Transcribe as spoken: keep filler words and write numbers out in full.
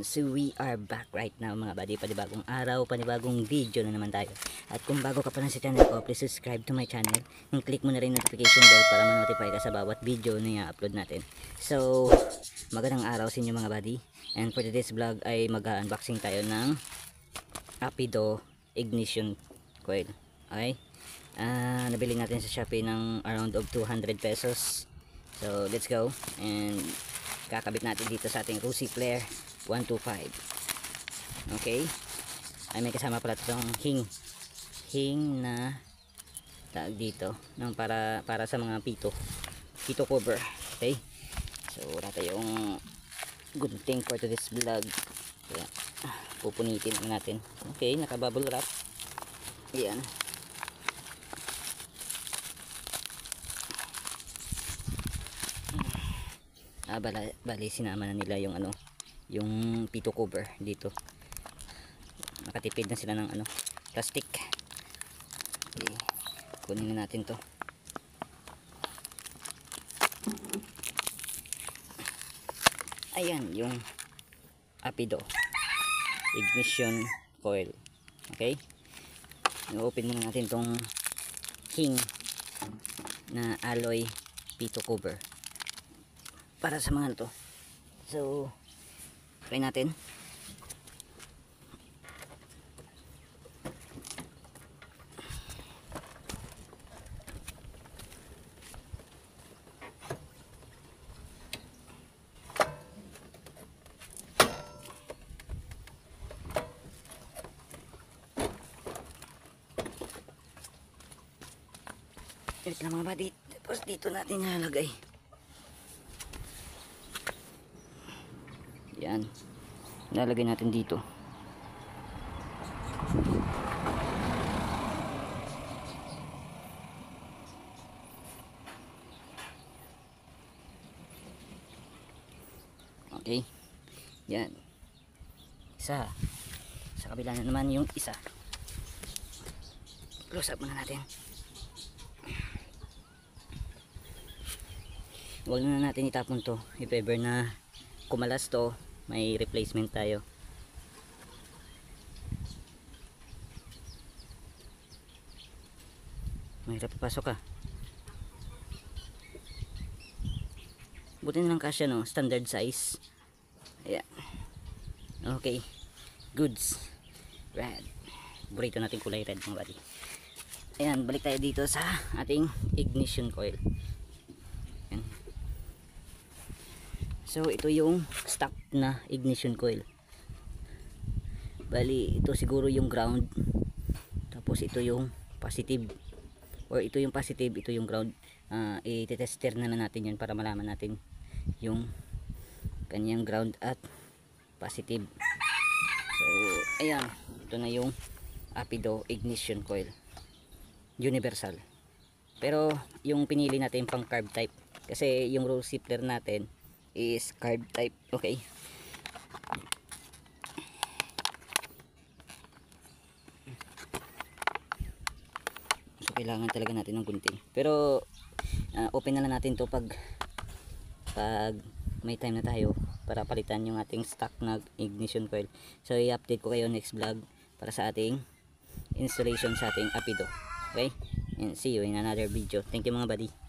so we are back right now mga buddy. Panibagong araw, panibagong video na naman tayo. At kung bago ka pa lang sa channel ko, please subscribe to my channel and click mo na rin notification bell para ma-notify ka sa bawat video na i-upload natin. So magandang araw sa inyo mga buddy. And for today's vlog ay mag-unboxing tayo ng Rapido ignition coil. Okay, uh, nabili natin sa Shopee ng around of two hundred pesos. So let's go and kakabit natin dito sa ating Rusi Flare one two five. Okay, ay may kasama pala itong hing hing na tag dito ng para para sa mga pito pito cover. Okay, so wala tayong gunting for this vlog, kaya pupunitin natin. Okay, naka bubble wrap. Ayan, ah, bala, bali sinama na nila yung ano, yung pito cover dito. Nakatipid na sila ng ano, plastic. Okay, kunin na natin to. Ayan yung Rapido ignition coil. Okay, i-open muna natin tong hing na alloy pito cover para sa mga to. So try natin. Wait lang mga buddy, tapos dito natin nalagay. Yan, nalagay natin dito. Okay, yan. Isa, sa kabila na naman yung isa. Close up muna natin. Huwag na natin itapon to. If ever na kumalas to, may replacement tayo. Mahirap papasok ka. Buti na lang kasya, no? Standard size. Ayan. Okay, goods. Red. Burrito natin kulay red mga buddy. Ayan, balik tayo dito sa ating ignition coil. Ayan. So ito yung stock na ignition coil. Bali ito siguro yung ground, tapos ito yung positive, or ito yung positive, ito yung ground. uh, i-tester na, na natin yun para malaman natin yung kanyang ground at positive. So ayan, ito na yung Rapido ignition coil universal. Pero yung pinili natin pang carb type, kasi yung Rusi Flare natin is carb type. Okay, so kailangan talaga natin ng gunting, pero uh, open na lang natin to pag pag may time na tayo para palitan yung ating stock na ignition coil. So i-update ko kayo next vlog para sa ating installation sa ating Rapido. Okay, and see you in another video. Thank you mga buddy.